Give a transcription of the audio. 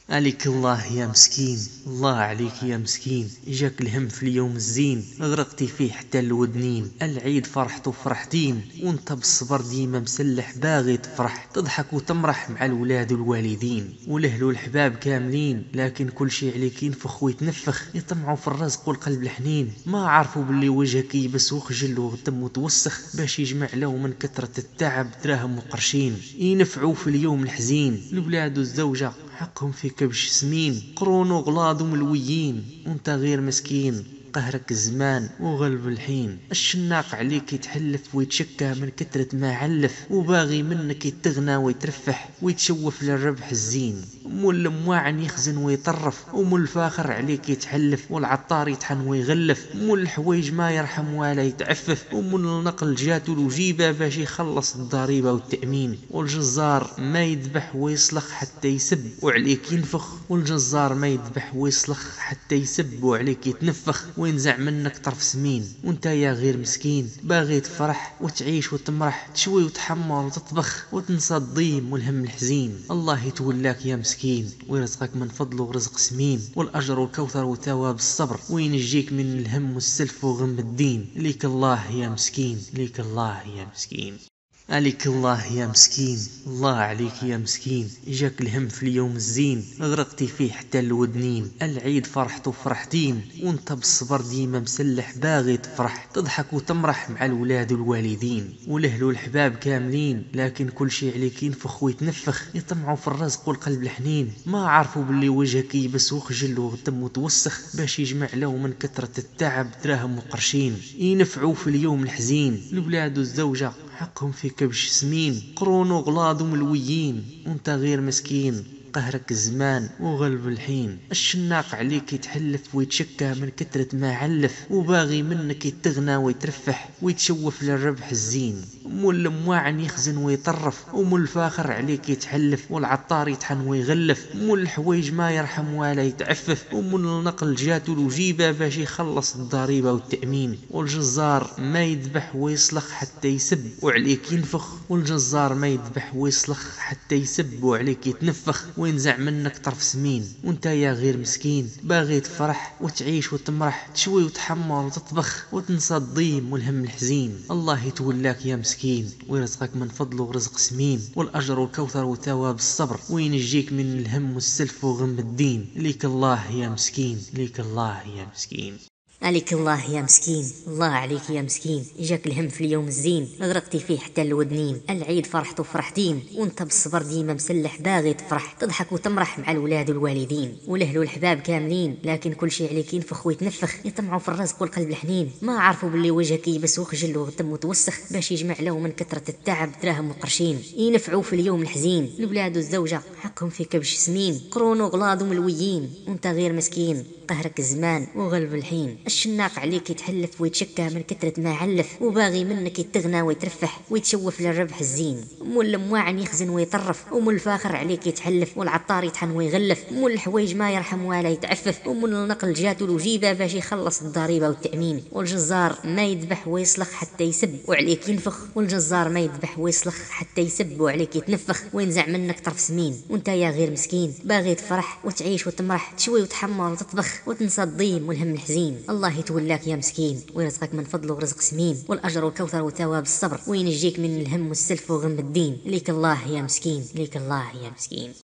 عليك الله يا مسكين، الله عليك يا مسكين. جاك الهم في اليوم الزين، غرقتي فيه حتى الودنين. العيد فرحت وفرحتين، وانت بالصبر ديما مسلح باغي تفرح، تضحك وتمرح مع الولاد والوالدين والاهل والحباب كاملين. لكن كل شي عليك ينفخ ويتنفخ، يطمعوا في الرزق والقلب الحنين. ما عرفوا باللي وجهك يبس وخجل وغتم وتوسخ، باش يجمع له من كثرة التعب دراهم وقرشين ينفعوا في اليوم الحزين. الولاد والزوجة حقهم في كبش سمين، قرون وغلاض وملويين، وانت غير مسكين. قهرك الزمان وغلب الحين. الشناق عليك يتحلف ويتشكى من كثرة ما علف، وباغي منك يتغنى ويترفح ويتشوف للربح الزين. مول المواعن يخزن ويطرف، ومول الفاخر عليك يتحلف، والعطار يطحن ويغلف. مول الحوايج ما يرحم ولا يتعفف، ومول النقل جاتو الوجيبة باش يخلص الضريبة والتأمين. والجزار ما يذبح ويصلخ حتى يسب وعليك ينفخ، والجزار ما يذبح ويصلخ حتى يسب وعليك يتنفخ وينزع منك طرف سمين. وانت يا غير مسكين باغي تفرح وتعيش وتمرح، تشوي وتحمر وتطبخ وتنسى الضيم والهم الحزين. الله يتولاك يا مسكين ويرزقك من فضله رزق سمين، والأجر والكوثر وثواب الصبر، وينجيك من الهم والسلف وغم الدين. ليك الله يا مسكين، ليك الله يا مسكين. عليك الله يا مسكين، الله عليك يا مسكين. جاك الهم في اليوم الزين، غرقتي فيه حتى الودنين. العيد فرحت وفرحتين، وانت بالصبر ديما مسلح باغي تفرح، تضحك وتمرح مع الولاد والوالدين والاهل والحباب كاملين. لكن كل شي عليك ينفخ ويتنفخ، يطمعوا في الرزق والقلب الحنين. ما عرفوا باللي وجهك يبس وخجل وغتم وتوسخ، باش يجمع له من كثرة التعب دراهم وقرشين ينفعوا في اليوم الحزين. الولاد والزوجة حقهم في كبش سمين، قرون وغلاض وملويين، وانت غير مسكين. قهرك الزمان وغلب الحين. الشناق عليك يتحلف ويتشكى من كثرة ما علف، وباغي منك يتغنى ويترفح ويتشوف للربح الزين. مول المواعن يخزن ويطرف، ومول الفاخر عليك يتحلف، والعطار يطحن ويغلف. مول الحوايج ما يرحم ولا يتعفف، ومول النقل جاتو الوجيبة باش يخلص الضريبة والتأمين. والجزار ما يذبح ويصلخ حتى يسب وعليك ينفخ، والجزار ما يذبح ويصلخ حتى يسب وعليك يتنفخ وينزع منك طرف سمين. وانت يا غير مسكين باغي تفرح وتعيش وتمرح، تشوي وتحمر وتطبخ وتنسى الضيم والهم الحزين. الله يتولاك يا مسكين ويرزقك من فضله رزق سمين، والأجر والكوثر وثواب الصبر، وينجيك من الهم والسلف وغم الدين. ليك الله يا مسكين، ليك الله يا مسكين. عليك الله يا مسكين، الله عليك يا مسكين. جاك الهم في اليوم الزين، غرقتي فيه حتى الودنين. العيد فرحت وفرحتين، وانت بالصبر ديما مسلح باغي تفرح، تضحك وتمرح مع الولاد والوالدين والاهل والحباب كاملين. لكن كل شي عليك ينفخ ويتنفخ، يطمعوا في الرزق والقلب الحنين. ما عرفوا باللي وجهك يبس وخجل وغتم وتوسخ، باش يجمع له من كثرة التعب دراهم وقرشين ينفعوا في اليوم الحزين. الولاد والزوجة حقهم في كبش سمين، قرون وغلاض وملويين، وانت غير مسكين. قهرك الزمان وغلب الحين. الشناق عليك يتحلف ويتشكى من كثرة ما علف، وباغي منك يتغنى ويترفح ويتشوف للربح الزين. مول المواعن يخزن ويطرف، ومول الفاخر عليك يتحلف، والعطار يطحن ويغلف. مول الحوايج ما يرحم ولا يتعفف، ومول النقل جاتو الوجيبة باش يخلص الضريبة والتأمين. والجزار ما يذبح ويصلخ حتى يسب وعليك ينفخ، والجزار ما يذبح ويصلخ حتى يسب وعليك يتنفخ وينزع منك طرف سمين. وانت يا غير مسكين باغي تفرح وتعيش وتمرح، تشوي وتحمر وتطبخ وتنسى الضيم والهم الحزين. الله يتولاك يا مسكين ويرزقك من فضله رزق سمين، والأجر والكوثر وثواب الصبر، وينجيك من الهم والسلف وغم الدين. ليك الله يا مسكين، ليك الله يا مسكين.